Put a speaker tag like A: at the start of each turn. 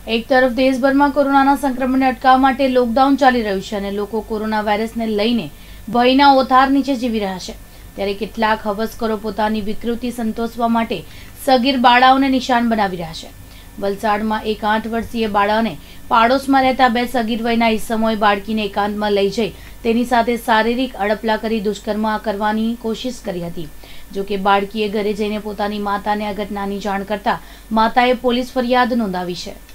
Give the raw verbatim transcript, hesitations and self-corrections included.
A: એક તરફ દેશભરમાં કોરોનાના સંક્રમણને અટકાવવા માટે લોકડાઉન ચાલી રહ્યું છે અને લોકો કોરોના વાયરસને લઈને ભયના ઓથાર નીચે જીવી રહ્યા છે, ત્યારે કેટલાક હવસખોરો પોતાની વિકૃતિ સંતોષવા માટે સગીર બાળાઓને નિશાન બનાવી રહ્યા છે। વલસાડમાં એક આઠ વર્ષીય બાળાને પાડોશમાં રહેતા બે સગીર વયના ઈસમોએ બાળકીને એકાંતમાં લઈ જઈ તેની સાથે શારીરિક અડપલા કરી દુષ્કર્મ કરવાની કોશિશ કરી હતી। જો કે બાળકીએ ઘરે જઈને પોતાની માતાને આ ઘટનાની જાણ કરતા માતાએ પોલીસ ફરિયાદ નોંધાવી છે।